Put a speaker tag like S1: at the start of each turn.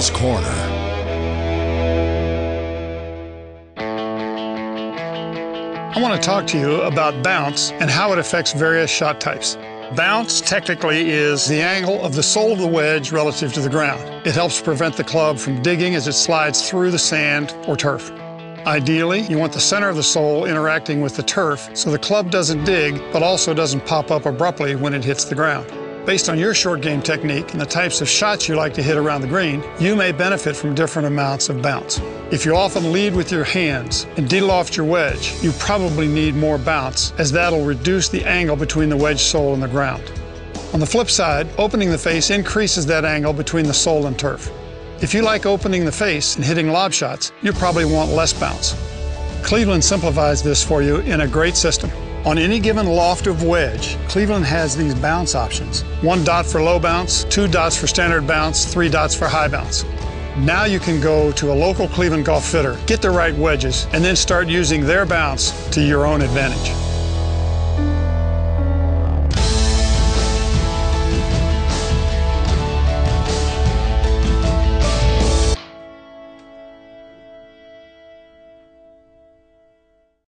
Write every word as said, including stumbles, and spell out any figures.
S1: Ball's Corner.
S2: I want to talk to you about bounce and how it affects various shot types. Bounce technically is the angle of the sole of the wedge relative to the ground. It helps prevent the club from digging as it slides through the sand or turf. Ideally, you want the center of the sole interacting with the turf so the club doesn't dig but also doesn't pop up abruptly when it hits the ground. Based on your short game technique and the types of shots you like to hit around the green, you may benefit from different amounts of bounce. If you often lead with your hands and de-loft your wedge, you probably need more bounce, as that'll reduce the angle between the wedge sole and the ground. On the flip side, opening the face increases that angle between the sole and turf. If you like opening the face and hitting lob shots, you probably want less bounce. Cleveland simplifies this for you in a great system. On any given loft of wedge, Cleveland has these bounce options. One dot for low bounce, two dots for standard bounce, three dots for high bounce. Now you can go to a local Cleveland golf fitter, get the right wedges, and then start using their bounce to your own advantage.